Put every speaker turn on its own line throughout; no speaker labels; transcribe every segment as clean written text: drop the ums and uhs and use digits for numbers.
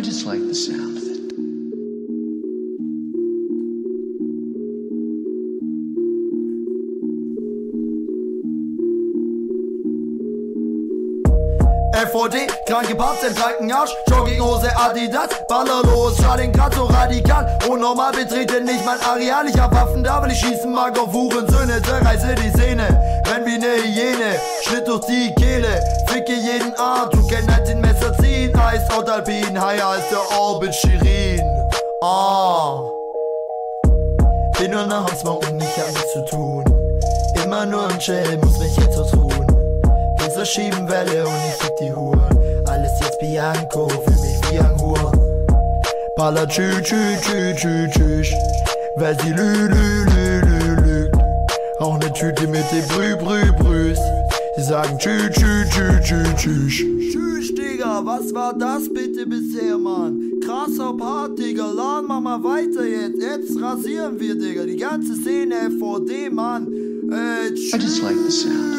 I just like the sound of it.
FVD, kranke Papst im Krankenarsch, Jogginghose Adidas, ballerlos, schau den grad so radikal. Unnormal betrete nicht mein Areal, ich hab Waffen da, weil ich schießen mag auf Hurensöhne, zerreiße die Sehne, renn wie ne Hyäne, Schnitt durch die Kehle, ficke jeden Art, du kennst halt den Messer ziehen, Eis out Alpin, higher als der Orbit Shirin. Bin nur nach am Smoken, nicht hab nichts zu tun, immer nur im Chill, muss mich jetzt so tun. Pinser schieben Welle und ich fick die Huren. Alles jetzt Bianco, fühl mich wie ein Huren. Baller tschü tschü tschü tschü tschüss, weil sie lügt. Auch ne Tüte mit dem Brüs. Sie sagen tschü tschü tschü tschü tschüss. Tschüss, Digga, was war das bitte bisher, Mann? Krasser Part, Digga, laden wir mal weiter jetzt. Jetzt rasieren wir, Digga, die ganze Szene FVD, Mann.
I just like the sound.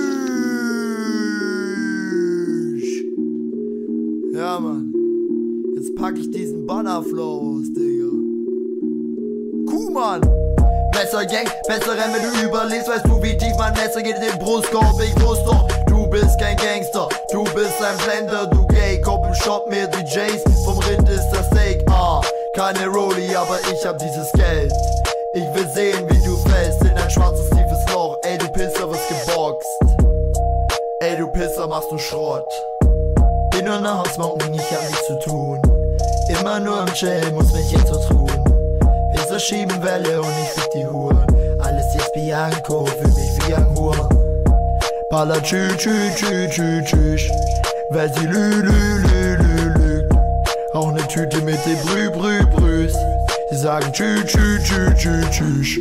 Ja, Mann. Jetzt pack ich diesen Bannerflow aus, Digga. Mann. Messergang, besser rennen, wenn du überlebst. Weißt du, wie tief mein Messer geht in den Brustkorb? Ich wusste doch, du bist kein Gangster. Du bist ein Blender, du Gay. Kopf im Shop, mehr DJs. Vom Rind ist das Steak. Keine Rolli, aber ich hab dieses Geld. Ich will sehen, wie du fällst in ein schwarzes, tiefes Loch. Ey, du Pisser, wirst geboxt. Ey, du Pisser, machst du Schrott. Bin nur nach am Smoken, ich hab nichts zu tun. Immer nur im Chill, muss mich jetzt so tun. Pisser schieben Welle und ich fick die Huren. Alles jetzt Bianco, fühl mich wie ein Huren. Baller tschü tschü tschü tschü tschüss, weil sie lügt. Auch ne Tüte mit dem Brüs. Sie sagen tschü tschü tschü tschü tschüss.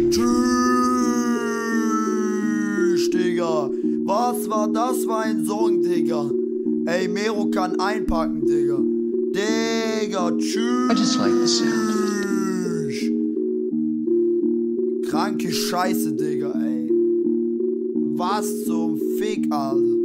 Tschüss, Digga. Was war das für ein Song, Digga? Ey, Mero kann einpacken, Digga. Digga, tschüss.
I just like the sound.
Kranke Scheiße, Digga, ey. Was zum Fick, Alter.